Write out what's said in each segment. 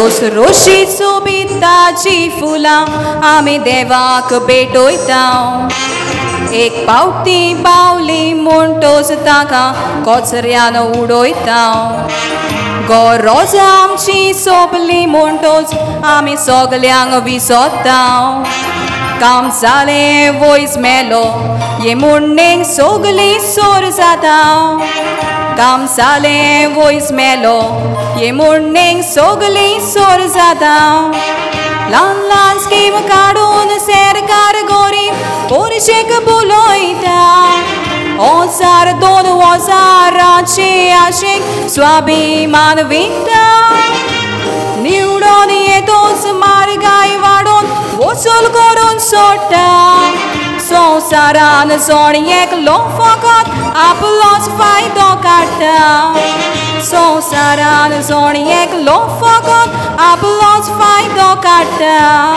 रोस रोशी सोबिताची फुलां आमी देवाक भेटयतां एक पावटी बावली म्हणटोच ताका कोचऱ्यान उडयतां गरज आमची सोंपली म्हणटोच आमी सगल्यांक विसरतां काम जालें वयस मेलो हे म्हणणें सगळीं सोर जाता काम जालें वयस मेलो हे म्हणणें सगळीं सोर जाता ल्हान ल्हान स्कीम काडून सरकार गरीब पोरशेक बोलयता हजार दोन हजाराचे आशेक स्वाभिमान विकता निवडून येतोच म्हारगाय वाडोवन वसूल करून सोडटा संवसारान जण एकलो फकत आपलोच फायदो काडटा संवसारान जण एकलो फकत आपलोच फायदो काडटा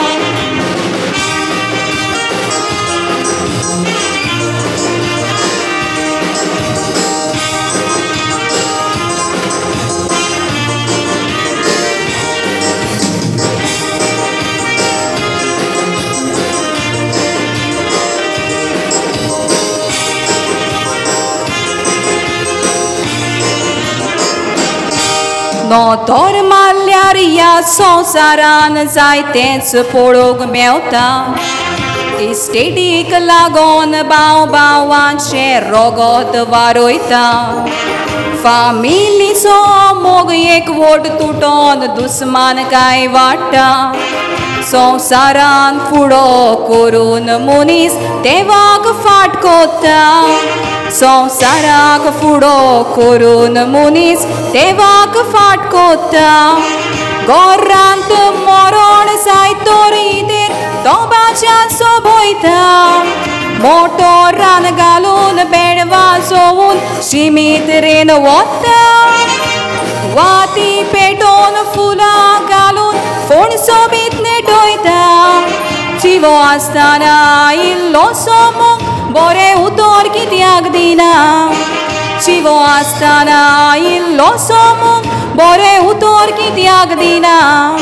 नोतोर मारल्यार ह्या संवसारान जायतेंच पळोवंक मेवता इस्टेटीक लागून भाव भावांचे रगत वारोयता फामिलीचो मोग एकवट तुटोन दुस्मानकाय वाडटा संवसारान फुडो करून मनीस देवाक फाट कोत्ता संवसाराक फुडो करून मनीस देवाक फाट कोत्ता घरांत मरण जायतोरी देर दोबाच्यान सोबयता मोटो रान घालून बेड वाजोवन शिमीत रेन वता वाती पेटोवन फुलां घालून फोण सोबीत नेटयता जिवो आसतना इल्लो सोमो बरें उतर कित्याक दिना जिवो आसतना इल्लो सोमो बरें उतर कित्याक दिना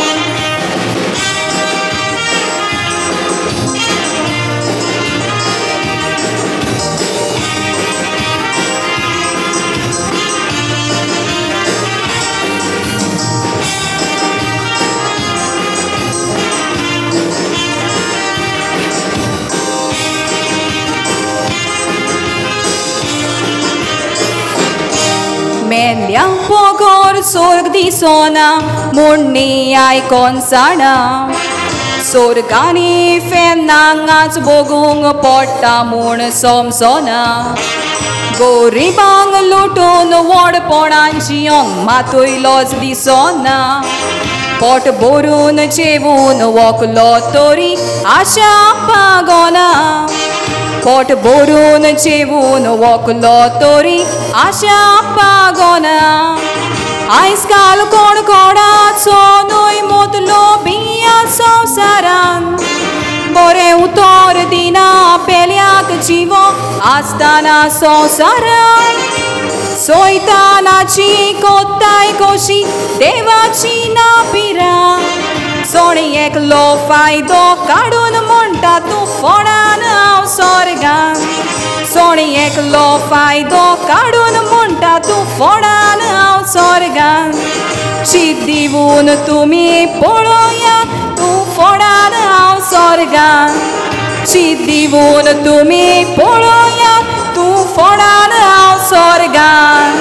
मेल्या पोगोर सोर्ग दिसोना म्हणणी आयकोन जाणा सोर्गांनी फेन्नांगाच बोगूंक पडटा म्हूण समजना गोरिबांक लुटून व्हडपणान जियोंक मातयलोच दिसोना पोट भरून जेवून वखलो तरी आशा पागोना पोट भरून जेवून वखलो तरी आशा पागोना आयज काल कोण कोणाचो न्हय मोतलो बिया संवसारान बरें उतर दिना पेल्याक जिवो आसतना संवसारान सोयतानाची कोत्ताय कशी देवाची ना पिरा सोण एकलो फायदो काडून म्हणटा तूं फोडान हांव स्वर्गान सोण एकलो फायदो काडून म्हणटा तूं फोडान हांव स्वर्गान शीत दिवून तुमी पळोवया तूं फोडान हांव स्वर्गान शीत दिवून तुमी पळोवया तूं फोडान हांव स्वर्गान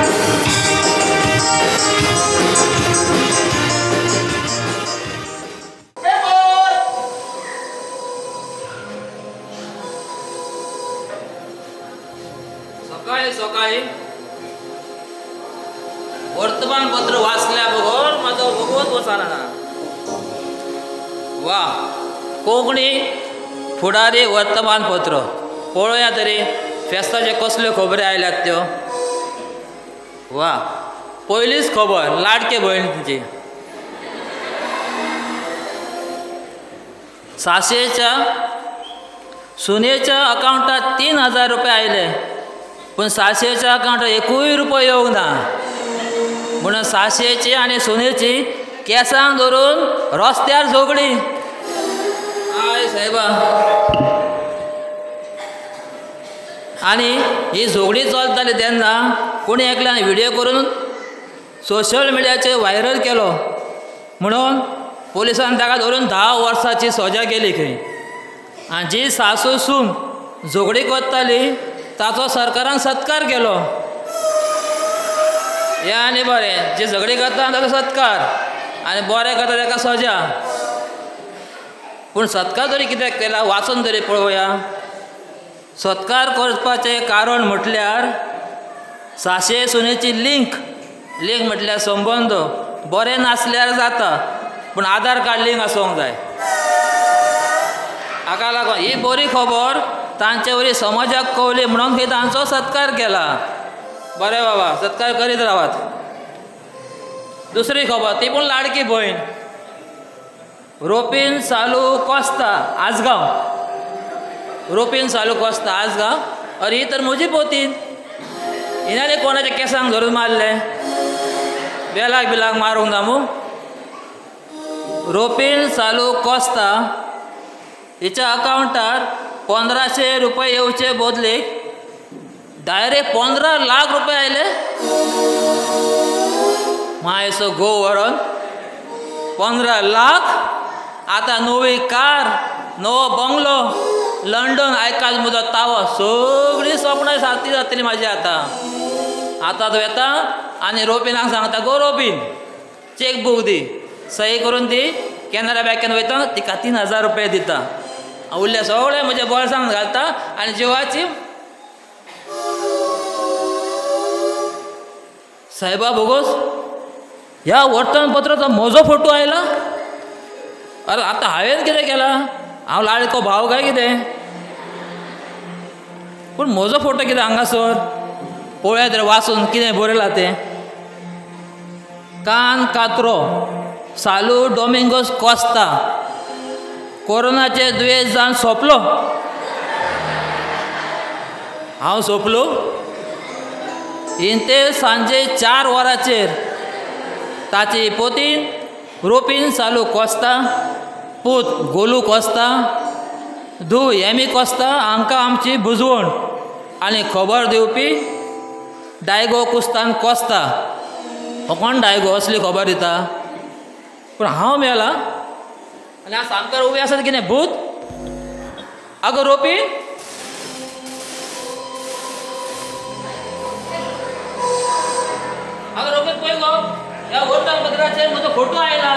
सकाळी वर्तमानपत्र वाचल्या बरोबर माझा भगवत वचना वा कोंकणी फुडारी वर्तमानपत्र पळोवया तरी फेस्ताचे कसल्यो खबरी आयल्यात त्यो वा पयलीच खबर लाडके भयणीची सासयेच्या सुनेच्या अकाउंटात 3000 रुपये आयले पण सासयेच्या अकाउंटात एकूय रुपयो येवंक ना म्हणून सासयेची आनी सुनेची केसांक धरून रस्त्यार झगडी. आय साहेबा, आनी ही झगडी चलताली तेन्ना कोणी एकल्यान व्हिडिओ करून सोशल मिडियाचेर व्हायरल केलो म्हणून पोलिसान ताका धरून 10 वर्सांची सजा केली खंय. आनी जी सासू सून झगडी करताली ताचो सरकारान सत्कार केलो. हे आनी बरें, जे झगडी करता ताका सत्कार आनी बरें करता ताका सजा. पूण सत्कार तरी कित्याक केला वाचून तरी पळोवया. सत्कार करपाचें कारण म्हटल्यार साशे सुनेची लिंक म्हटल्यार संबंद बरें नासल्यार जाता, पूण आधार कार्ड लिंक आसूंक जाय. हाका लागून ही बरी खबर तांचे वरी समाजाक कळली म्हणून खंय तांचो सत्कार केला. बरें बाबा, सत्कार करीत रावात. दुसरी खबर ती पूण लाडकी भयण रोपीन सालू कोस्ता आजगांव. रोपीन सालू कोस्ता आजगांव. अरे ही तर म्हजी पोतीन. हिनाले कोणाच्या केसांक धरून मारले, बेलाक बिलाक मारूंक ना मू. रोपीन सालू कोस्ता हिच्या अकाउंटार 1500 रुपये येवचे बदलेक डायरेक्ट 15 लाख रुपये आयले. मायसो गो व्हरून 15 लाख. आतां नवी कार, नवो बंगलो, लंडन आयकाच मुदत तावो, सगळीं स्वप्नां सारकी जातली म्हाजी. आतां तो येता आनी रोपीनाक सांगता, गो रोपीन चॅक बूक दी, सही करून दी. कॅनरा बँकेन वयता, तिका 3000 रुपये दिता. उरले सगळे म्हज्या बोल्सांत घालता आनी जिवाची. साहेबा बोगोस, ह्या वर्तमानपत्राचो म्हजो फोटो आयला. अरे आतां हांवें कितें केलां? हांव लाडको भाव काय कितें? पूण म्हजो फोटो कितें हांगासर? पळोवया तर वाचून कितें बरयलां तें. कान कात्रो सालू डोमिंगोस कोस्ता कोरोनाचें दुयेंस जावन सोंपलो. हांव सोंपलो. इंते सांजे 4 वरांचेर ताची पोतीन रोपीन सालू कोस्ता, पूत गोलू कोस्ता, धूव एमी कोस्ता हांकां आमची बुजवण आनी खबर दिवपी डायगो कुस्तान कोस्ता. हो कोण डायगो असली खबर दिता? पूण हांव मेला आनी हांव सामकें उबें आसा कितें भूत? आगो रोपीन, आगो रोपीन पळय गो, ह्या वर्तमानपत्राचेर म्हजो फोटो आयला.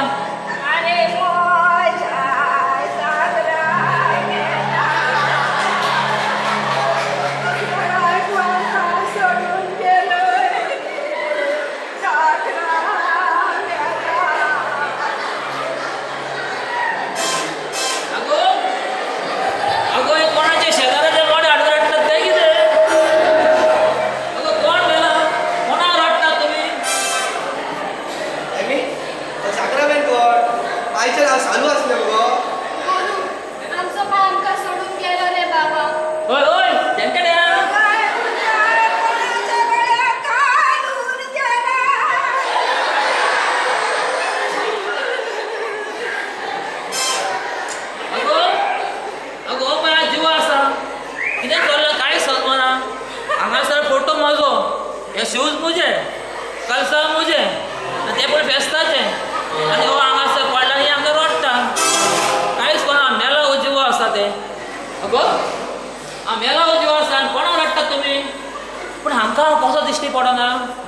शूज मुजे, कलसा मुजे, ते पण फेस्ताचे आनी हो हांगासर पडला आनी आमकां रडटा. कांयच कोणा मेला हो जिवो आसा ते. अगो हांव मेला हो जिवो आसा आनी कोणाक रडटात तुमी? पूण हांकां कसो दिश्टी पडना?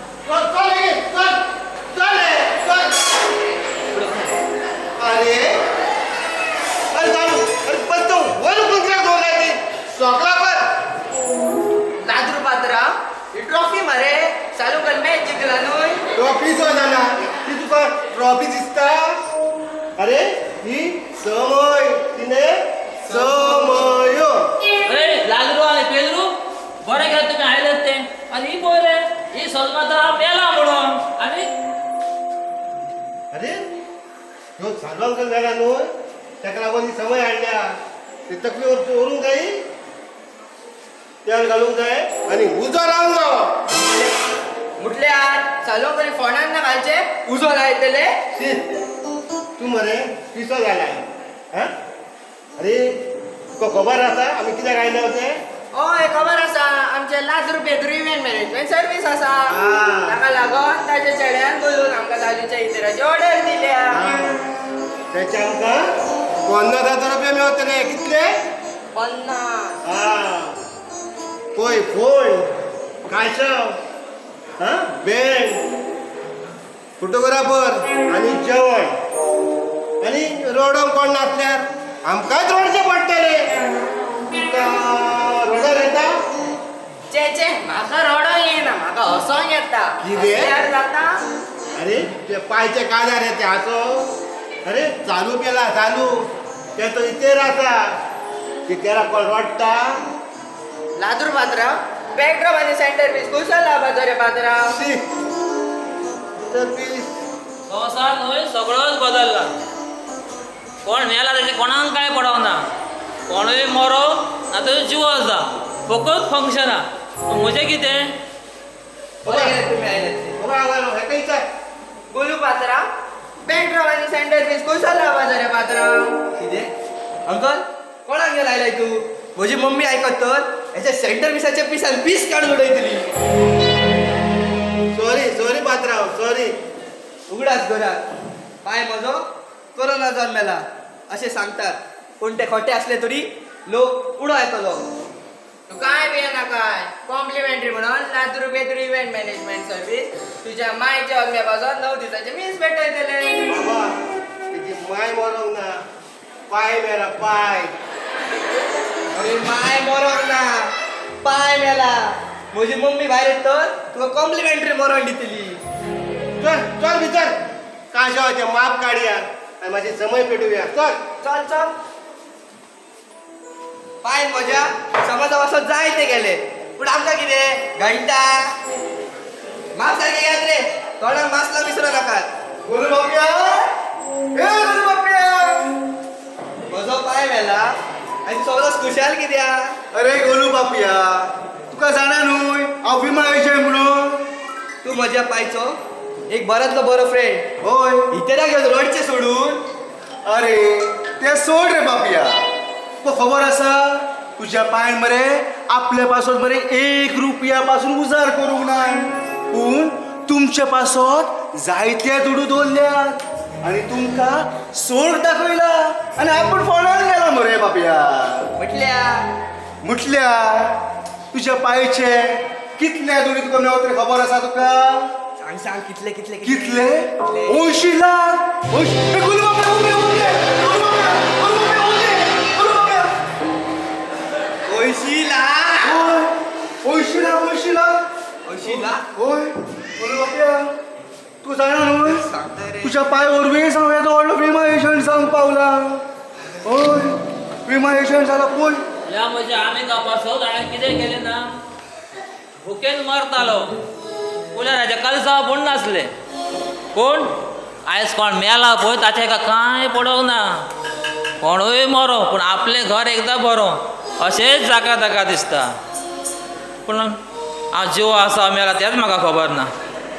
ट्रॉफी मरे चालू कर मॅच जिंकला न्हय. ट्रॉफी जो जाना ती तुका ट्रॉफी दिसता? अरे ही समय तिने समय. अरे लाजरू आनी पेलरू बरें केलें तुमी आयलेत ते. आनी ही पळय रे, ही सलमाता मेला म्हणून. आनी अरे ह्यो सारवांकल मेला न्हय, ताका लागून ही समय हाडल्या. ती तकली व्हरूंक जाय, तेल घालूंक जाय आनी उजो लावंक जावो. म्हटल्यार चालू करी फोंडान ना घालचे, उजो लायतले. तू मरे पिसो जालाय हां अरे तुका खबर आसा आमी कित्याक आयले होते हय खबर आसा आमचे लाख रुपये इव्हेंट मॅनेजमेंट सर्वीस आसा ताका लागून ताच्या चेड्यान बोलून आमकां दादूच्या इतराची ऑर्डर दिल्या त्याचे आमकां 50,000 रुपये मेळटले कितले 50 पळय फोन काशव हां बँड फोटोग्राफर आणि जेवण आणि रोडोंक कोण नासल्यार आमकांच रोडचें पडटलें तुका रोडार येता चे म्हाका रडोंक येना म्हाका हसोंक येता कितें? जाता अरे ते पांयचे काजार येते हाचो अरे चालू केला चालू ते तो इतेर आसा कितेरा कोण रडटा लातूर पात्रांव बॅकड्रॉप आनी सेंटर पीस कुशल लावपाचो रे पात्रांव संवसार न्हय सगळोच बदलला कोण मेला ताचे कोणाक कांय पडोंक ना कोणूय मरो ना तो जीव आसा फकत फंक्शनां म्हजें कितें तुमी आयले हेका विचार गोलू पात्रांव बॅकड्रॉप आनी सेंटर पीस कुशल लावपाचो रे पात्रांव कितें अंकल कोणाक गेला आयलाय तू म्हजी मम्मी आयकत तर हेच्या सेंटर पीसाच्या पिसान पीस काडून उडयतली सॉरी पात्रांव सॉरी उगडाच घरात पाय म्हजो कोरोना जल्मेला अशें सांगतात पूण ते खोटे असले तरी लोक उडो येतलो तू काय बी नाकाय कॉम्प्लिमेंटरी म्हणून लाख रुपये तरी इव्हेंट मॅनेजमेंट सर्वीस तुझ्या मायच्या अग्न्यापासून 9 दिसाचे मीस भेटयतले बाबा तेजी माय मरोंक ना पाय मेला पाय अरे माय मरोंक ना पाय मेला म्हजी मम्मी भायर येत तर तुका कॉम्प्लिमेंटरी मरण दितली चल चल भितर काशावाचे माप काडया आणि माझे समय पेटूया चल चल चल पाय म्हज्या समाजा वचत जाय ते गेले पूण आमकां कितें घंटा माप सारके घेयात रे तोंडाक मास्क विसरू नाकात गोलू बापया ए गोलू बापया म्हजो पाय मेला आनी सगळो खुशाल कित्याक अरे गोलू बापया तुका जाणा न्हय हांव विमा एजंट म्हणून तूं म्हज्या पायचो एक बऱ्यांतलो बरो फ्रेंड हय इतराक घेवन रडचें सोडून अरे ते सोड रे बापया तुका खबर आसा तुज्या पांयन मरे आपल्या पासत मरे 1 रुपया पासून उजार करूंक ना पूण तुमचे पासत जायते दुडू दवरल्यात आनी तुमकां सोड दाखयला आनी आपूण फोंडार गेला मरे बापया म्हटल्यार तुज्या पांयचे कितले दुडी तुका मेळत रे खबर आसा तुका सांग सांग कितले कितले कितले 80 लाख 80 लाख 80 लाख 80 लाख होय बोलू बापया तू जाणा न्हय सांगता रे तुझ्या पाय ऑलवेज हांव येदो व्हडलो विमा एजंट जावंक पावला हय विमा एजंट जाला पळय ह्या म्हज्या आमी तपासत हांवें कितें केलें ना भुकेन मरतालो उल्यार हाज्या कालसा पूण नासले कोण आयज कोण मेला पळय ताचे हेका कांय पडोंक ना कोणूय मरो पूण आपलें घर एकदां बरो अशेंच जाका ताका दिसता पूण हांव जिव आसा मेला तेंच म्हाका खबर ना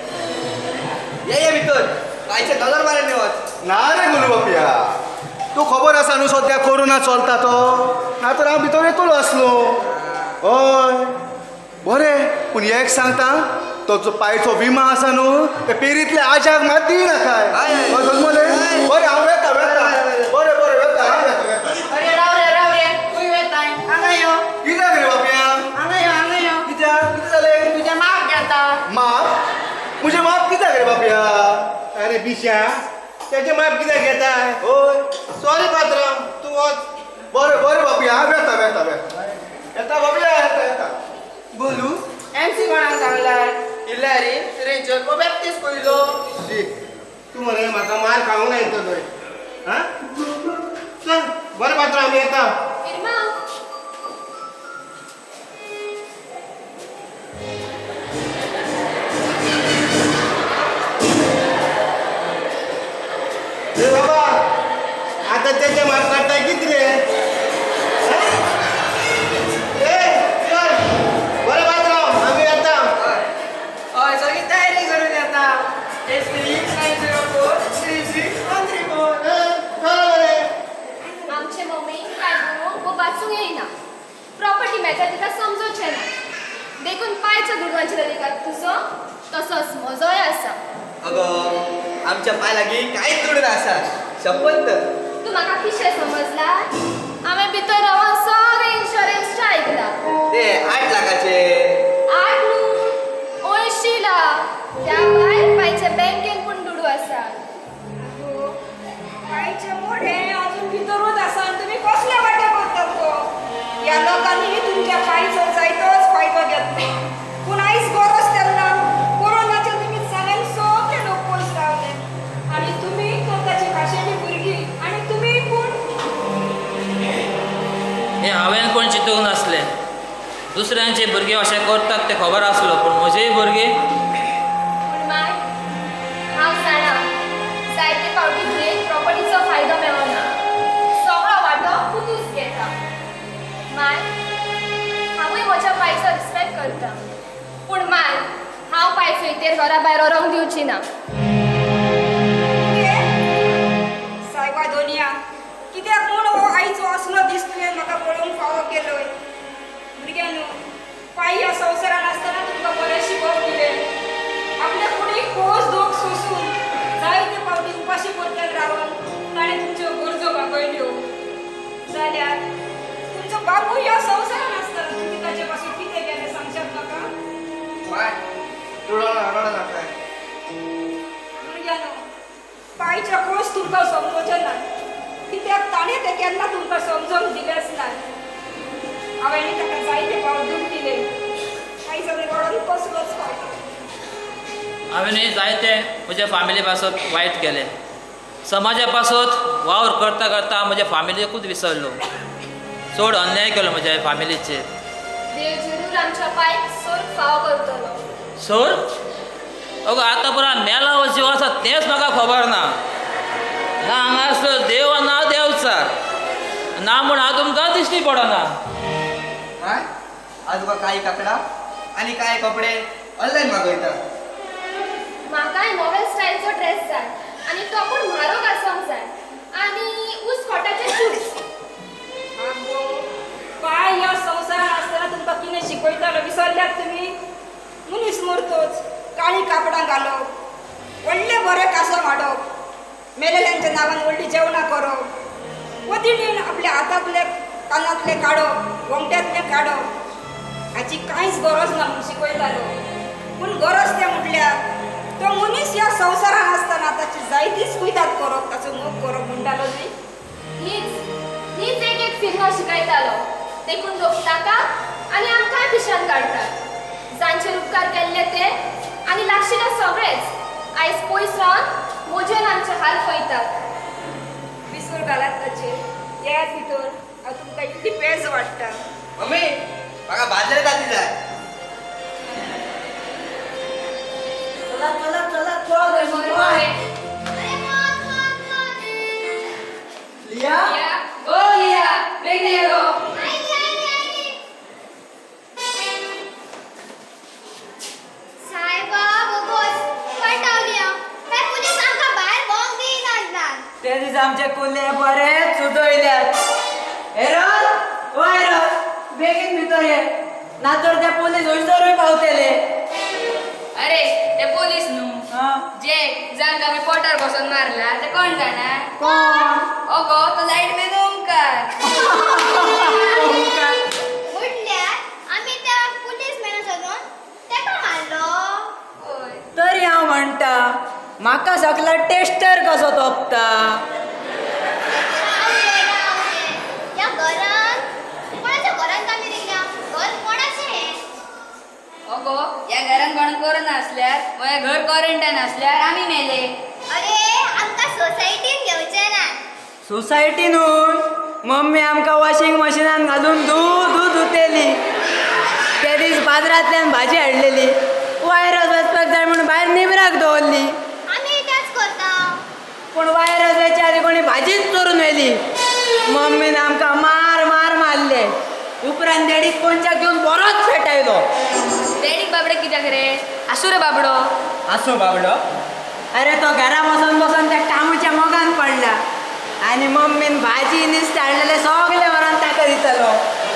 ये भितर पायचे नजर मारे वच ना रे गोलू बापया तू खबर आसा न्हू सद्या कोरोना चलता तो नातर हांव भितर येतलो आसलो हय बरें पूण एक सांगता तो जो पायचो विमा आसा न्हू ते पेरींतले आजाक मात दिनाकाय बरें हांव येता बरें येता अरे राव रे तूं वेताय हांगा यो कित्याक रे बापया हांगा यो कित्याक कितें जालें तुजें माप घेता माप म्हजें माप कित्याक रे बापया अरे बिशा त्याचे माप कित्याक घेता हय सॉरी पात्रांव तू वच बरें बापया हांव येता बापया येता बोलू एमसी कोणाक सांगलाय इल्ल्यारी रेंजर को बॅप्टिस कयलो तू मरे म्हाका मार खावंक ना येतो थंय हां चल बरें पात्रांव आमी येता रे बाबा आता त्याचे माप काडटाय कितें रे बरें पात्रांव आमी येता हय सगळी तयारी करून येता S3 904 36 134 वाचूंक येईना प्रॉपर्टी मॅटर तिका समजोचें ना देखून पायच्या दुडवांची तरीका तुजो तसोच म्हजोय आसा अगं आमच्या पाय लागीं कांयच जोडून आसा शपथ तू म्हाका पिशे समजला हांवें भितर रावन सगळे इन्शुरन्सचे आयकला ते 8 लाखाचे 8 न्हू 80 लाख त्या भायर पायच्या बँकेन पूण दुडू आसा पायचे मोठे अजून भितरूच आसा आनी तुमी कसले वाटे करतात गो ह्या लोकांनी तुमच्या पायचो जायतोच फायदो घेतले पूण आयज गरज तेन्ना कोरोनाचे तुमी सगळ्यांक सगळे लोक पयस रावले आनी तुमी ताची खाशेली भुरगीं आनी तुमी पूण हे हांवें कोण चिंतूंक नासलें दुसऱ्यांचे भुरगे अशें करतात ते खबर आसलो पूण म्हजेय भुरगे पूण माय हांव जाणा जायते फावटी तुवें प्रॉपर्टीचो फायदो मेळना सगळो वांटो पुतूच घेता माय हांवूय म्हज्या पायचो रिस्पेक्ट करता पूण माय हांव पायचो इतेर घरा भायर व्हरूंक दिवची ना सायबा दोनिया कित्याक म्हूण हो आईचो असलो दीस तुवें म्हाका पळोवंक फावो केलोय भुरग्यांनो पाय ह्या संवसारान आसतना तुमकां बरें शिकोवप दिलें आपल्या कुडीक खोस दोग सोंसून जायते फावटी उपाशी पोरत्यान रावन ताणें तुमच्यो गरजो भागयल्यो जाल्यार तुमचो बापूय ह्या संवसारान आसतना तुमी ताचे पासून कितें केलें सांगशात म्हाका पाय रडा नाका भुरग्यांनो पायच्या खोस तुमकां समजोचें ना कित्याक ताणें तें केन्ना तुमकां समजोवंक दिलेंच ना हांवें ताका जायते फावट दूख दिलें आयज आमी रडून कसलोच फावट हांवेंय जायते म्हज्या फॅमिली पासत वायट केलें समाजा पासत वावर करता करता म्हज्या फॅमिलीकूच विसरलो चड अन्याय केलो म्हज्या फॅमिलीचेर देव जरूर आमच्या पायक सोर फाव करतलो सोर अगो आतां पुरा मेला हो जीव आसा तेंच म्हाका खबर ना ना हांगासर देव ना देवचार ना म्हूण हांव तुमकां दिश्टी पडना काय आज तुका कांय कापडां आनी कांय कपडे ऑनलायन मागयता म्हाकाय नॉवेल स्टायलचो ड्रेस जाय आनी तो पूण म्हारग आसूंक जाय आनी ऊस खोटाचे शूज आगो पाय ह्या संवसारान आसतना तुमकां कितें शिकयतालो विसरल्यात तुमी मनीस मरतोच काळी कापडां घालप व्हडले बरे कासो माडप मेलेल्यांच्या नांवान व्हडली जेवणां करप वतिणीन आपल्या हातांतले कानांतले काडप गोमट्यांतले काडप हाची कांयच गरज ना म्हूण शिकयतालो पूण गरज तें म्हटल्यार तो मनीस ह्या संवसारान आसतना ताची जायतीच कुयदाद करप ताचो मोग करप म्हणटालो न्ही हीच एक फिल्म शिकयतालो देखून लोक ताका आनी आमकांय पिशान काडटात जांचेर उपकार केल्ले ते आनी लागशिल्ले सगळेच आयज पयस रावन मोजेन आमचे हाल पळयतात विसर घालात ताचेर याद भितर हांव तुमकां इतली पेज वाडटा मम्मी म्हाका बाजरे ताती जाय ते दीस आमचे कुल्ले बरेच सुदयल्यात हेरल वायरल बेगीन भितर ये नातर ते पोलीस हयसरूय पावतले अरे ते पोलीस न्हू जे जांकां आमी पोटार बसोन मारला ते कोण जाणा कोण ओगो तो लायट मॅन ओंकार म्हटल्यार आमी त्या पुलीस मॅन सोदून तेका मारलो तरी हांव म्हणटा म्हाका सगळा टेस्टर कसो तोपता या घरान कोणाच्या घरान कामी दिल्या घर कोणाचें ओगो या घरान कोण कोरोना असल्यार माझ्या घर क्वारंटाईन असल्यार आमी मेले अरे आमकां सोसायटीन घेवचें ना सोसायटीनूय मम्मी आमकां वॉशिंग मशिनान घालून धुतेली ते दीस बाजारांतल्यान भाजी हाडलेली वायरस वचपाक जाय म्हणून भायर निमराक दवरली आमी तेच करता पूण वायरस वयच्या आदी कोणी भाजीच चोरून व्हेली मम्मीन आमकां मारले उपरांत देडीक कोणच्याक घेवन बरोच पेटयलो डॅडीक बाबडे कित्याक रे आसू रे बाबडो आसो बाबडो अरे तो घरा बसून त्या कामाच्या मोगान पडला आणि मम्मीन भाजी नुसते हाडलेले सगळे व्हरून ताका दितलो.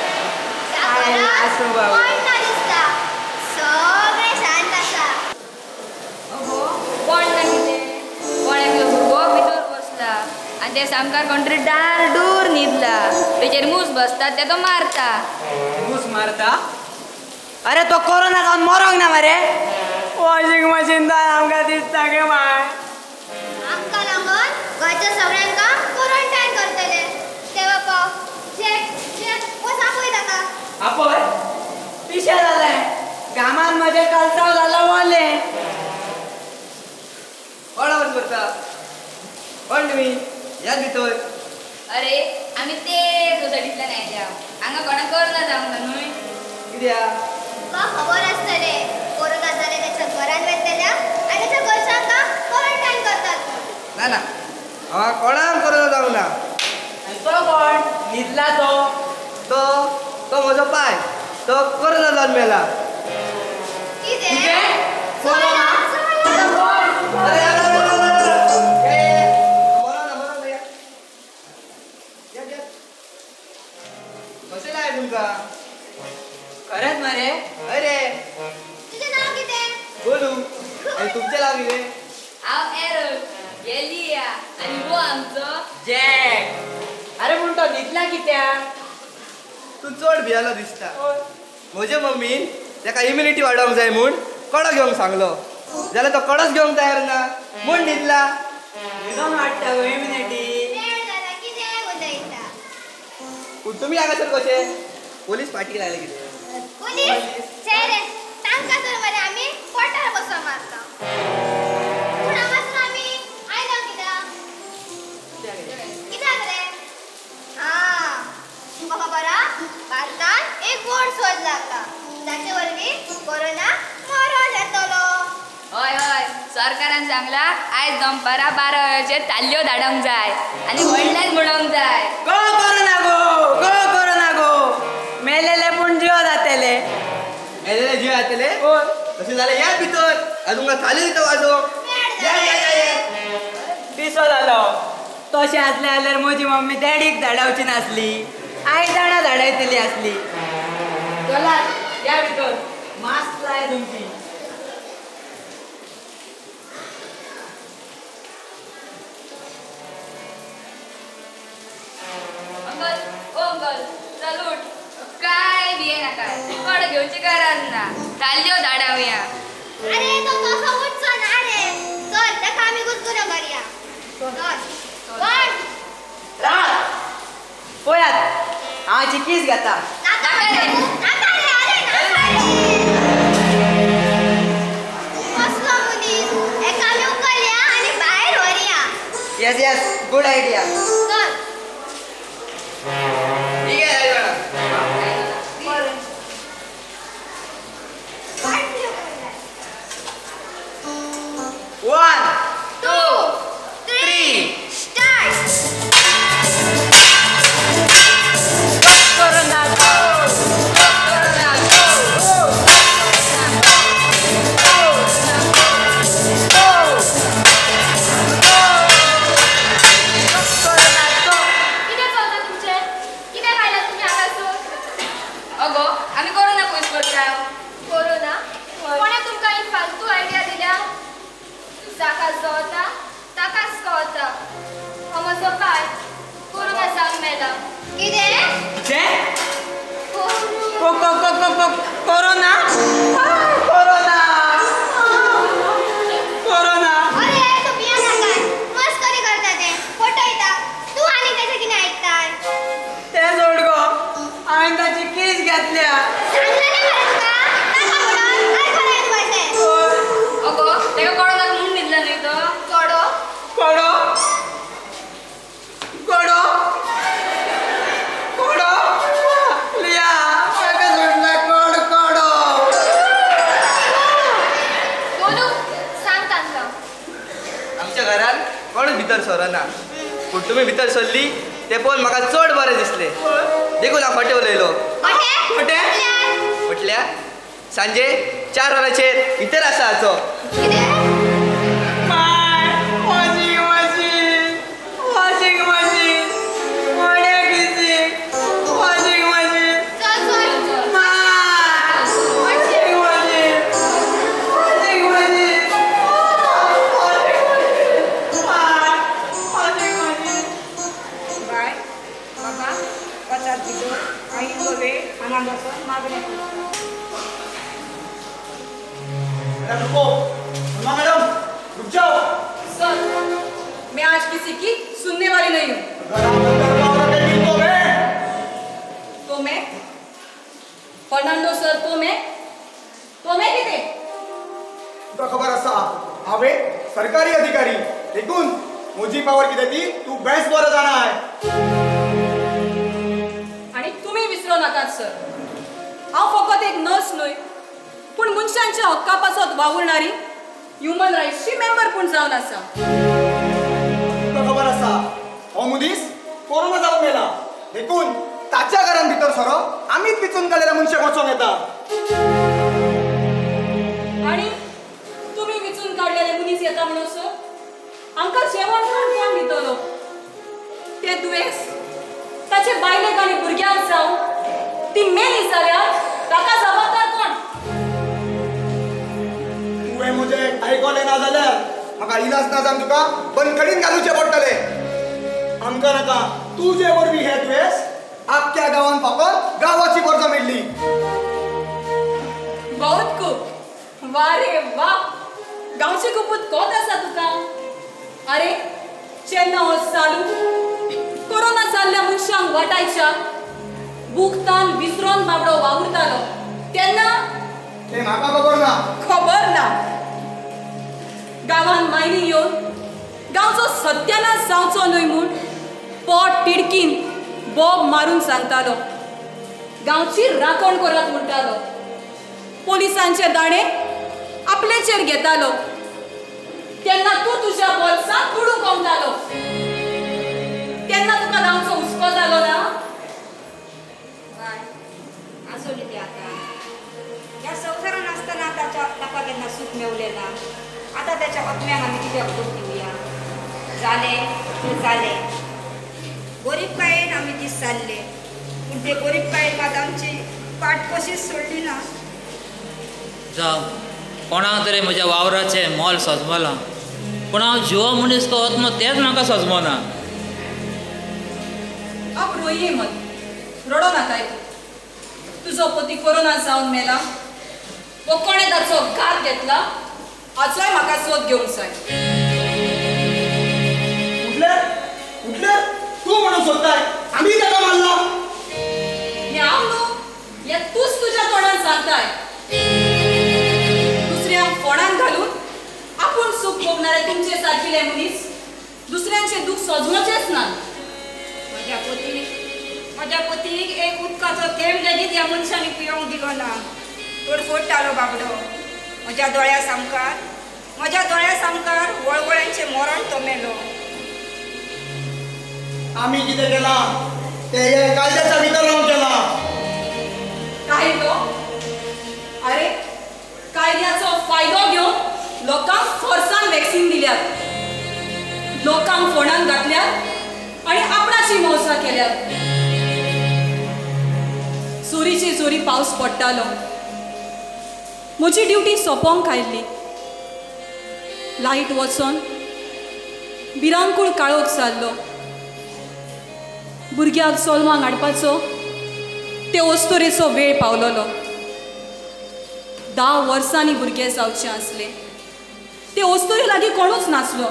कोण ना दिसता सगळे शांत आसा. अगो कोण ना कितें कोण एकलो भुरगो भितर बसला आनी ते सामकार कोण डार दूर न्हिदला. तेचेर मूस बसतात ते तो मारता. मूस मारता? अरे तो कोरोना जाऊन मरोंक ना मरे. वॉशिंग मशीन जाय आमकां दिसता गे माय. आमकां लागून गोंयच्या सगळ्यांका क्वॉरंटायन करतले. तेव्हा पाव आपय ताका. आपय पिशे जाले गामान म्हजे कलसाव जाला वले. कोण आवाज करता? कोण तुमी? या भितर. अरे आमी ते सोसायटींतल्यान आयल्या. हांगा कोणाक कोरोना जावंक ना न्हय. कित्याक? तुका खबर आसतले कोरोना जाले त्याच्या घरान वेतल्या आनी त्याच्या घरच्यांका क्वॉरंटायन करतात. ना ना हांगा कोणाक कोरोना जावंक ना. तो कोण न्हिदला तो तो म्हजो पाय. तो कोरोना जावन मेला. कितें? कोरोना? अरे कशें लाय तुमकां? खरेंच मरे? अरे तुजें नांव कितें? बोलू. आनी तुमचें नांव कितें? हांव एरल गेलिया आनी हो आमचो जॅक. अरे पूण तो न्हिदला कित्याक? तू चड भियेलो दिसता. म्हजे मम्मीन ताका इम्युनिटी वाडोवंक जाय म्हूण कडो घेवंक सांगलो. जाल्यार तो कडोच घेवंक तयार ना म्हूण न्हिदला. न्हिदून वाडटा गो इम्युनिटी. वेळ जाला कितें उलयता? पूण तुमी हांगासर कशे? पोलीस फाटी लायले कितें? पुलीस? छे रे तांकां तर मरे आमी पोटार बसोन मारता. पूण हांगासर आमी आयला कित्याक? कित्याक रे? हां तुका खबर हा? भारतान एक गोड सोद लागला. जाचे वरवीं कोरोना मरोन येतलो. हय हय सरकारान सांगला आयज दनपारा 12 वरांचेर ताल्ल्यो धाडूंक जाय आनी व्हडल्यान म्हणूंक जाय. गो कोरोना गो गो कोरोना गो. मेलेले पूण जियो जातले. मेलेले जीव जातले? तशें जाल्यार या भितर. आनी तुमकां थाली दिता वाजोवंक. या या या या. पिसो जालो. तशें आसलें जाल्यार म्हजी मम्मी डॅडीक धाडवची नासली. आयदणां धाडयतली आसली. चलात या भितर. मास्क लाय तुमची. अंकल ओ अंकल चल उठ. काय भिये नाका. कड घेवची गरज ना. ताल्ल्यो धाडावया. अरे तो तसो उठचो ना रे. चल ताका आमी गुजगुरो करया. चल कोण? रात पळयात हांव चिकीस घेता. नाका रे नाका रे. अरे नाका रे. कसलो मनीस? एका आमी उखलया आनी भायर व्हरया. Yes yes good idea. चल. ठीक आहे one 2 3 start. Corona go corona go. कितें चलता तुमचें? कितें खायला तुमी हांगासर? अगो आमी कोरोना पयस करता. कोरोना? कोणे तुमकां ही फालतू आयडिया दिल्या? जाका जळटा ताकाच कळटा. हो म्हजो पाय कोरोना जावन मेला. कितें? जे कोरोना. Corona corona corona. अरे तू भिया नाका. मस्करी करता ते. फटयता. तू आनी तेचे कितें आयकताय? ते सोड गो. हांवें ताची केस घेतल्या. सांगलें न्ही मरे तुका. नाका म्हणून आयकून आयन कशें. अगो तेका कोरोनाक म्हणून न्हिदला न्हय तो. कोडो. कोडो कोडो कोडो लिया म्हाका सोडला कोड कोडो. बोलू सांग तांकां. आमच्या घरान कोण भितर सरना. पूण तुमी भितर सरली ते पळोवन म्हाका चड बरें दिसलें. देखून हांव फटे उलयलो. फटे? फटे? म्हटल्या सांजे 4 वरांचेर भितर आसा हाचो. कितें? My washing machine washing machine. Fernando sir मागणे करता. मैडम रुक जाओ. सर मैं आज किसी की सुनने वाली नहीं हूँ. तो मैं फर्नांडो सर तो मैं किती तुका खबर आसा हांवें सरकारी अधिकारी देखून म्हजी पावर कितें ती तूं बेस्ट बरो जाणाय. आणि तुम्ही विसरू नकात सर. हांव फकत एक नर्स न्हय पूण मनशांच्या हक्का पासत वावुरणारी ह्युमन रायट्सची मेंबर पूण जावन आसा. तुका खबर आसा हो मनीस कोरोना जावन मेला देखून ताच्या घरान भितर सरो आमीच विचून काडलेल्या मनशाक वचोंक येता. आणि तुम्ही विचून काढलेले मनीस येता म्हणून सर आमकां जेवण कोण दितलो. ते दुयेंस ताचे बायलेक आनी भुरग्यांक जावं ती मेली जाल्यार ताका जबाबदार कोण. तुवें म्हजें आयकलें ना जाल्यार म्हाका इलाज ना जावन तुका बंदखडीन घालूचें पडटलें. आमकां नाका तुजे वरवीं हें दुयेंस आख्ख्या गांवांत फकत गांवाची बर्ज मेळ्ळी. बहुत खूब. वा रे वा. गांवची कुपूत कोत आसा तुका. अरे जेन्ना हो चालू कोरोना जाल्ल्या मनशांक वाटायच्या बुकतान विसरोन बाबडो वावुरतालो तेन्ना तें म्हाका खबर ना. खबर ना. गांवांत मायनी येवन गांवचो सत्यानाश जावचो न्हय म्हूण पोट तिडकीन बोब मारून सांगतालो. गांवची राखण करात म्हणटालो. पोलिसांचे दाणे आपलेचेर घेतालो तेन्ना तूं तुज्या बोल्सांत तुडूंक कोमतालो. तेन्ना तुका गांवचो हुस्को जालो ना. आसोली ती आता या संवसारान आसतना ताका केन्ना सूख मेवलें ना. आता त्याच्या आत्म्याक आमी कित्याक दूख दिवया. जालें तें जालें. गरीबकायेन आमी दीस जाल्ले पूण ते गरीबकायेन मात आमची पाट कशीच सोडली ना. जावं कोणाक तरी म्हज्या वावराचें मोल सजमलां पूण हांव जिवो मनीस तो आत्मो तेच म्हाका सजमना. आप रोये मत. रडो नाकाय तूं. तुजो पती कोरोना जावन मेला वो कोणें ताचो घात घेतला हाचोय म्हाका सोद घेवंक जाय. उठले तूं म्हणून सोदताय आमी ताका मारला. हांव न्हू हें तूंच तुज्या तोंडान सांगताय. दुसऱ्यांक फोंडान घालून आपूण सूख भोगणारे तुमचे सारकिले मनीस दुसऱ्यांचे दूख सजमचेच ना. म्हज्या पतीक एक उदकाचो थेंब लेगीत ह्या मनशांनी पिवंक दिलो ना. तोडफोडटालो बाबडो. म्हज्या दोळ्या सामकार वळवळ्यांचे मरण तो मेलो. आमी कितें केलां तें कायद्याच्या भितर रावन केलां. कायदो. अरे कायद्याचो फायदो घेवन लोकांक फोर्सान वॅक्सिन दिल्यात. लोकांक फोंडान घातल्यात आनी आपणाची मौसा केल्यात. चोरीची चोरी पावस पडटालो. म्हजी ड्युटी सोंपोवंक आयिल्ली. लायट वचोन भिरांकूळ काळोख जाल्लो. भुरग्याक सोलमांक हाडपाचो ते ओस्तोरेचो वेळ पावलोलो. 10 वर्सांनी भुरगे जावचे आसले. ते ओस्तोरे लागीं कोणूच नासलो.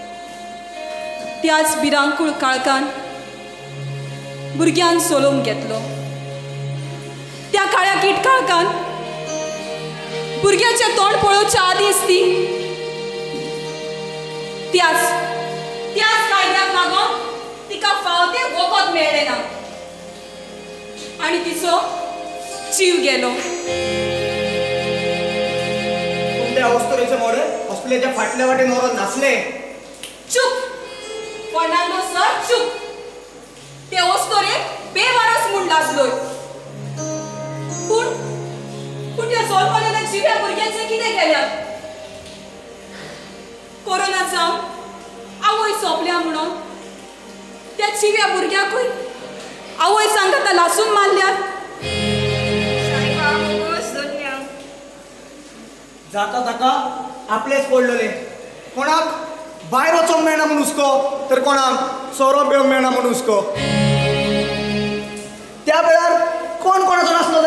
त्याच भिरांकूळ काळखान भुरग्यान सोलोवंक घेतलो. त्या काळ्या कीट काळखान भुरग्याचें तोंड पळोवच्या आदींच ती त्याच कायद्याक लागून तिका फावो ते वखद मेळ्ळें ना आनी तिचो जीव गेलो. त्या ओस्तोरेचे मोडे हॉस्पिटलाच्या फाटल्या वाटेन व्हरोन नासले. चूप. फर्नांडो सर चूप. ते ओस्तोरे बेवारस म्हूण लासलोय. पूण त्या सोलमलेल्या जिव्या भुरग्याचें कितें केल्यात. कोरोना जावन आवय सोंपल्या म्हणून त्या जिव्या भुरग्याकूय आवय सांगता लासून मारल्यात. जाता ताका आपलेच पडलेले. कोणाक भायर वचोंक मेळना म्हूण हुस्को तर कोणाक सोरो पेवंक मेळना म्हूण हुस्को. त्या वेळार कोण कोणाचो नासलो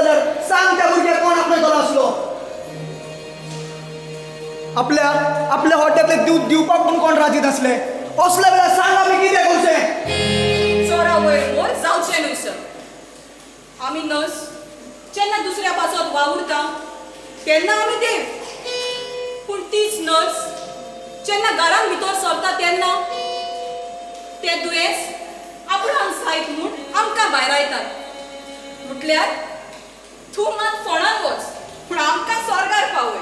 आपल्या आपल्या हॉटेलातले दूध दिवपाक पण कोण राजी नसले असल्या वेळा सांग आम्ही कितें करचें चोरा वयर मोर जावचें न्हय सर आमी नर्स जेन्ना दुसऱ्या पासत वावुरता तेन्ना आमी देव पूण तीच नर्स जेन्ना घरान भितर सरता तेन्ना ते दुयेंस आपणाक जायत म्हूण आमकां भायर आयतात म्हटल्यार तूं मात फोंडान वच पूण आमकां स्वर्गार पावय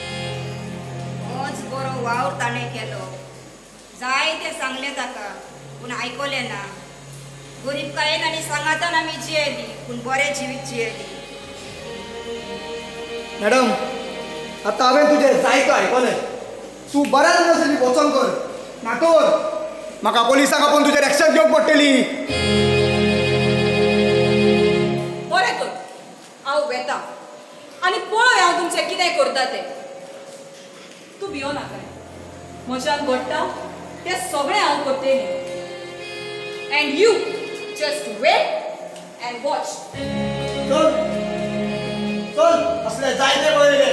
होच बरो वावर ताणें केलो जाय ते सांगले ताका पूण आयकलें ना गरीबकायेन आनी सांगातान आमी जियेली पूण बरें जिवीत जियेली मॅडम आतां हांवें तुजें जायतो आयकलें तूं बऱ्याच नसली वचोन कर नाटोर म्हाका पोलिसांक आपोवन तुजेर एक्शन घेवंक पडटली बरें कर हांव वेता आनी पळय हांव तुमचें कितें करता तें तूं भियो नाका म्हज्यान घडटा तें सगळें हांव करतलें and you just wait and watch चल चल असले जायते पळयले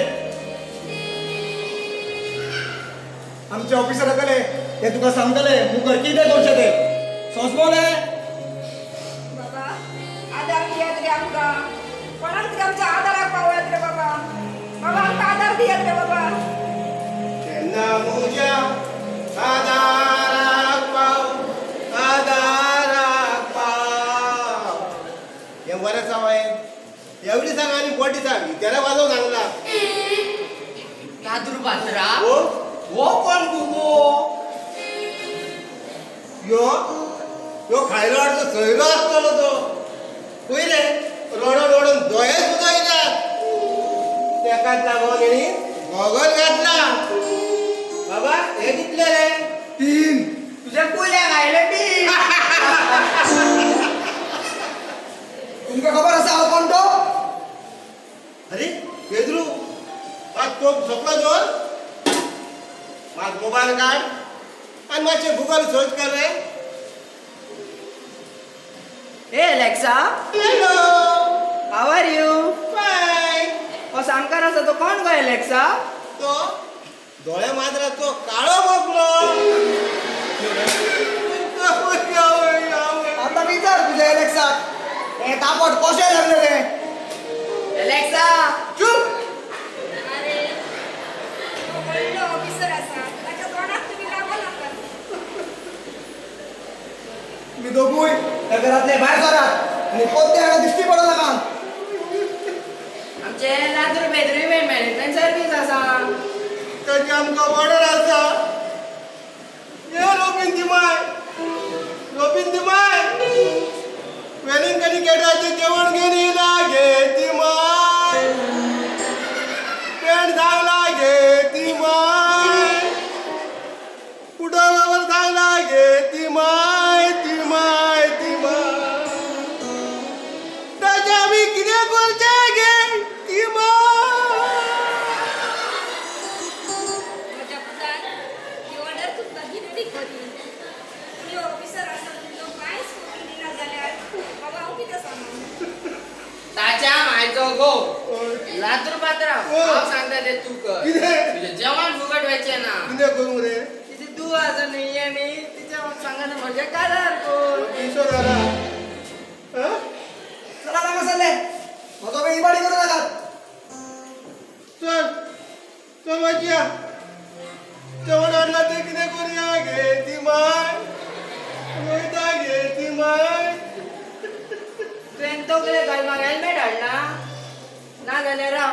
आमचे ऑफिसराकले ते तुका सांगतले मुखार कितें करचें तें सोंसमोले बाबा आदार दियात रे आमकां कोणाक तरी आमच्या आदाराक पावयात रे बाबा बाबा आमकां आदार दियात रे बाबा केन्ना म्हज्या आदाराक पाव आदाराक पाव हें बरें हांवें एवढी सांग आनी बॉडी सांग त्याला वाजव सांगला लादूर बात्रा हो कोण गुगो यो खायलो हाडचो सयरो आसतलो तो पयले रडोन रडोन दोळे सुद्दां तेकाच लागून हेणी गॉगल घातला बाबा हे कितले रे 3 तुझ्या कुल्या घायले ती तुमकां खबर आसा हांव कोण तो अरे पेद्रू आज तो झोपला जोर माझ मोबाईल काढ आणि मातशें गुगल सर्च कर रे ए Alexa hello how are you bye हो सांगकार आसा तो कोण गो अलेक्सा तो दोळे माजरा तो काळो मोकलो आता विचार तुझ्या एलेक्साक हे तापट कशें लागले ते अलेक्सा चूप अरे तो व्हडलो ऑफिसर आसा ताच्या तोंडाक तुमी लागो नाका तुम्ही दोगूय त्या घरातले भायर सरात आणि कोणते हांगा दिश्टी पडो नाका आमचे लादूर बेदरी मॅनेजमेंट सर्वीस आसा त्याची आमकां ऑर्डर आसा ये रोबिन दिमाय वेलिंग कॅडिकेटाचें जेवण घेवन येयला गे ती माय पेंट सांगला गे ती माय कुठं बाबा सांगला गे ती माय ताचे आमी कितें करचें गे ती माय म्हज्या पुतान ही ऑर्डर तुमकां कितली करी पूण ह्यो ऑफिसर आसा तुमचो कांयच करून दिना जाल्यार बाबा हांव कितें सांगू ताच्या मायचो गो लादूर बात्रा हांव सांगता ते तू कर कितें? तुझे जेवण फुकट व्हायचें ना कितें करूं रे तिची तू आसा न्ही आनी तिच्या सांगात म्हजे कादार कोण इसो जाला चला नाका सरले म्हाजो बी इबाडी करूं नाकात चल वाचिया जेवण हाडला ते कितें करूया गे ती माय वयता गे ती माय तुवें तकले घाल म्हाका हेल्मेट हाडला ना जाल्यार राव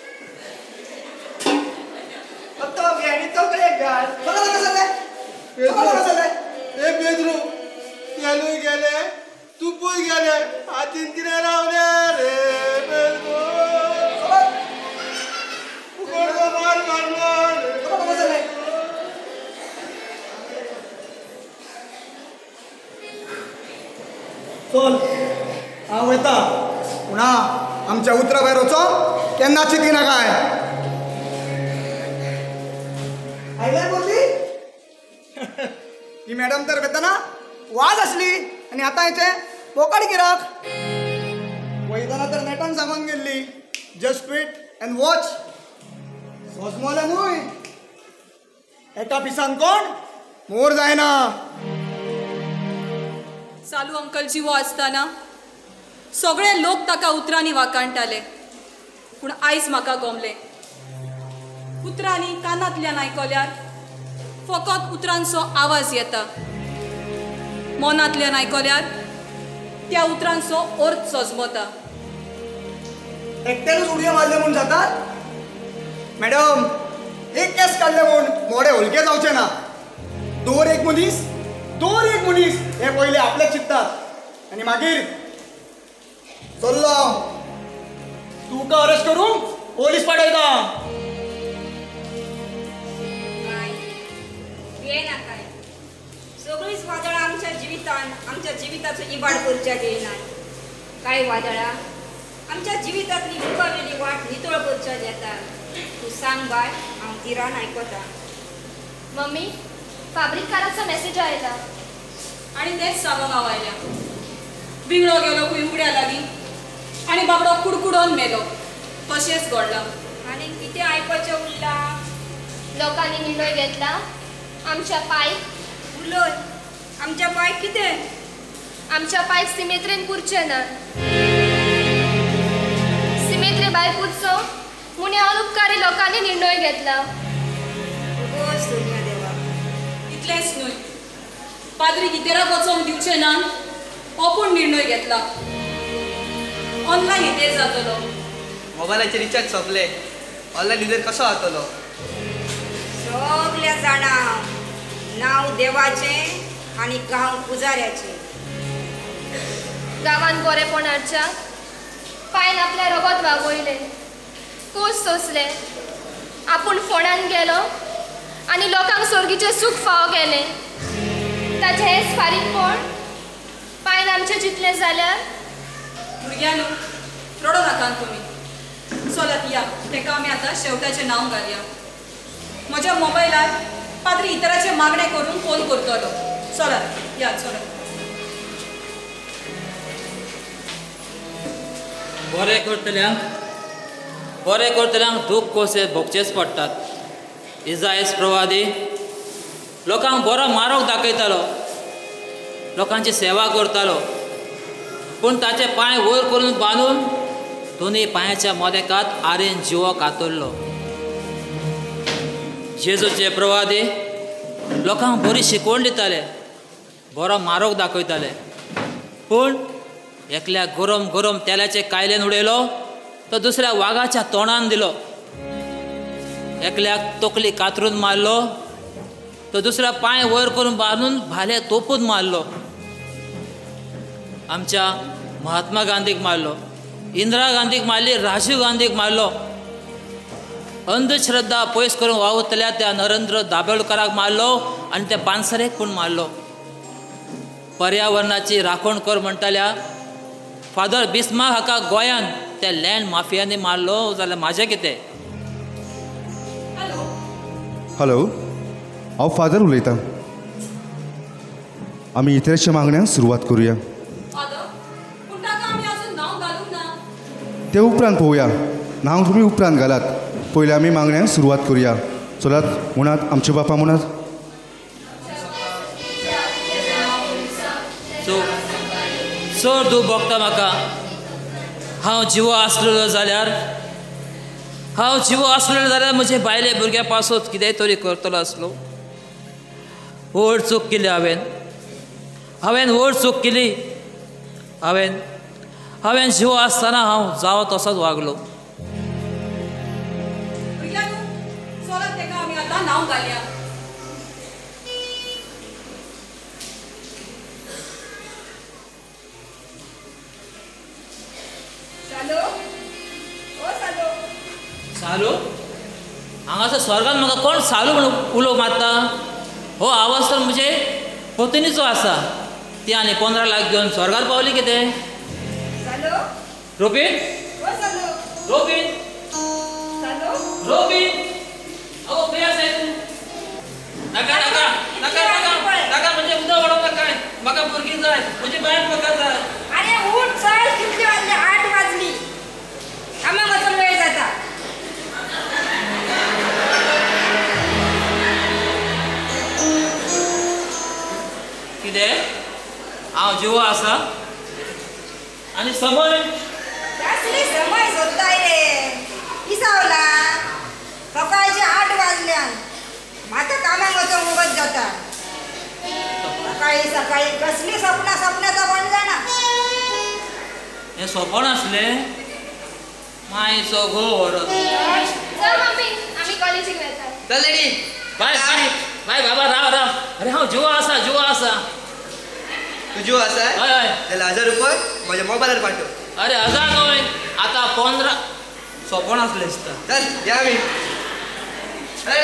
तो घे आनी तकले घाल चला नाका सरले चला नाका सरले ए बेदरू तेलूय गेले तुपूय गेले हातीन कितें रावले रे बेदरू फुकट मार मारलो रे चला नाका सरले चल हांव वयता पूण आमच्या उतरा भायर वचोन केन्ना चिंती नाकाय आयल्या बोलली ही मॅडम तर वेतना वाज आसली आनी आतां हेचे बोकाड गिराक वयतना तर नेटान सांगून गेल्ली जस्ट वेट एंड वॉच सोजमोले न्हूय एका पिसान कोण मोर जायना. चालू अंकल जिवो आसतना सगळे लोक ताका उतरांनी वाकाणटाले, पूण आयज म्हाका गमलें. उतरांनी कानांतल्यान आयकल्यार फकत उतरांचो आवाज येता, मनांतल्यान आयकल्यार त्या उतरांचो अर्थ सजमता. एकट्यानूच उडयो मारले म्हूण जातात? मॅडम, एक केस काडले म्हूण मोडे होलके जावचे ना. दोर एक मनीस हे पहिले आपल्याक चिंततात आनी मागीर चल्लो तुका अरेस्ट करून पोलीस पाडयता. काय सगळीच वादळां आमच्या जिवितान आमच्या जिविताचो इबाड करच्याक येयना. कांय वादळां आमच्या जिवितांतली मुखावेली वाट नितळ करच्याक येतात. तूं सांग बाय, हांव तिरान आयकता. मम्मी, फाब्रिकाराचो मेसेज आयला. आनी तेच सांगूंक हांव आयल्या. बिगडो गेलो खंय उगड्या लागीं आनी बाबडो कुडकुडोन मेलो. तशेंच घडलां. आनी कितें आयकोचें उरला? लोकांनी निर्णय घेतला आमच्या पायक उलय. आमच्या पायक कितें? आमच्या पायक सिमेत्रेन पुरचे ना. सिमेत्रे भायर पुरचो म्हूण ह्या अनुपकारी लोकांनी निर्णय घेतला. गो सोनिया देवा. इतलेंच न्हय, पाद्रीक इतेराक वचोंक दिवचे ना हो पूण निर्णय घेतला. ऑनलायन इतेर जातलो. मोबायलाचे रिचार्ज सोंपले, ऑनलायन इतेर कसो जातलो? सगल्या जाणां नांव देवाचें आनी गांव पुजाऱ्याचें. गांवांत बरेपण हाडच्या पायन आपले रगत वागोयले, कोस सोंसले, आपूण फोंडान गेलो आनी लोकांक सोर्गीचें सूख फावो केलें. ताचें हेच फारीकपण पायन आमचें जितलें जाल्यार. भुरग्यांनो, रडो नाकात तुमी. चलात या, तेका आमी आतां शेवटाचें नांव घालया. म्हज्या मोबायलार पाद्री इतराचे मागणे करून फोन करतलो. चलात या, चलात. बरें करतल्यांक दूख कोसे भोगचेच पडटात. इजायस प्रवादी लोकांक बरो मारोग दाखयतालो, लोकांची सेवा करतालो, पूण ताचे पांय वयर करून बांदून दोनी पांयाच्या मोदेकांत आरेन जिवो कातरलो. जेजूचे प्रवादी लोकांक बरी शिकवण दिताले, बरो मारोग दाखयताले, पूण एकल्याक गरम गरम तेलाचे कायलेन उडयलो तो दुसऱ्या वाघाच्या तोंडान दिलो. एकल्याक तकली कातरून मारलो तो दुसऱ्या पांय वयर करून बांदून भाले तोपून मारलो. आमच्या महात्मा गांधीक मारलो, इंदिरा गांधीक मारली, राजीव गांधीक मारलो. अंधश्रद्धा पयस करून वावुरतल्या त्या नरेंद्र दाभोळकराक मारलो आनी त्या पानसरेक पूण मारलो. पर्यावरणाची राखण कर म्हणटाल्या फादर बिस्मार्क हाका गोंयान त्या लँड माफियांनी मारलो जाल्यार म्हाजें कितें? हॅलो, हांव फादर उलयतां. आमी इतरांच्या मागण्यांक सुरवात करुया. पूण ताका आमी अजून नांव घालूंक ना. ते उपरांत पळोवया. नांव तुमी उपरांत घालात, पयलीं आमी मागण्यांक सुरवात करुया. चलात, म्हणात आमचे बापा म्हणात. चड दूख भोगता म्हाका. हांव जिवो आसलेलो जाल्यार म्हजे बायले भुरग्या पासून कितेंय तरी करतलो आसलो. व्हड चूक केली हांवें व्हड चूक केली. हांवें जिवो आसतना हांव जावो तसोच वागलो. भुरग्यांनो, चलात तेका आमी आतां नांव घालया. सालू हांगासर स्वर्गान म्हाका कोण सालू म्हणून उलो मारता? हो आवाज तर म्हजे पत्नीचो आसा. ती आनी 15 लाख घेवन स्वर्गार पावली कितें? रोबीन रोबीन रोबीन अगो खंय आसा तूं? नाका नाका नाका नाका नाका म्हणजे उदक वाडोवंक नाका. म्हाका भुरगीं जाय, म्हजी बायल म्हाका जाय. अरे उठ, चल. कितले वाजले? 8 वाजली. आम्हाला वचून वेळ जाता. आसा आनी समय कसली समय सोदताय रे इसावला सकाळचे 8 वाजल्यान म्हाका कामाक वचूंक मुगत जाता सकाळी सकाळी कसली सपनाचा बंद जाणा हे सोपण असले मायचो घोर चल मम्मी आम्ही कॉलेजीक वयता चल लेडी बाय बाय बाय बाबा राव अरे हांव जुवा आसा तुझो आसा हय हय त्याला 1000 रुपये माझ्या मोबाईलवर पाठव अरे 1000 न्हय आता 15 सोपण असले दिसता चल या मी अरे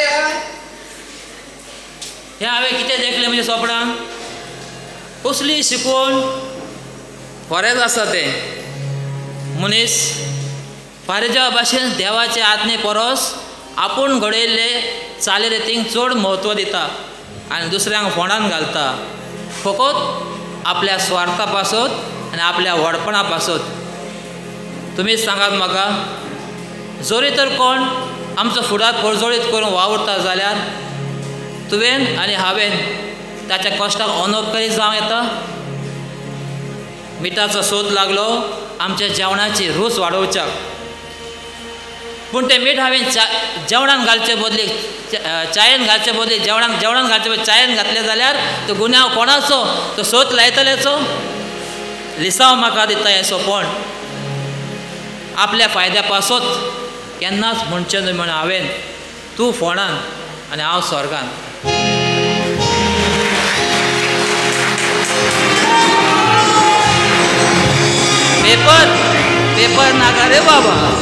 हे हांवें कितें देखलें म्हणजे सोपणान कसली शिकवण खरेंच आसा तें मनीस फारच्या भाशेन देवाचे आज्ञे परस आपूण घडयल्ले चाली रितींक चड म्हत्व दिता आनी दुसऱ्यांक फोंडान घालता फकत आपल्या स्वार्था पासत आनी आपल्या व्हडपणा पासत तुमीच सांगात म्हाका जरी तर कोण आमचो फुडार पळजोळीत करून वावुरता जाल्यार तुवें आनी हांवें ताच्या कश्टाक अनौपकारी जावं येता मिठाचो सोद लागलो आमच्या जेवणाची रूच वाडोवच्याक पूण तें मीठ हांवें जेवणान घालचे बदली चायेन घालचे बदली जेवणान घालचे बदली चायेन घातले जाल्यार तो गुन्यांव कोणाचो तो सोद लायतलेचो लिसांव म्हाका दिता हें सोपण आपल्या फायद्या पासत केन्नाच म्हणचें न्हय म्हण हांवें तूं फोंडान आनी हांव स्वर्गान पेपर नाका रे बाबा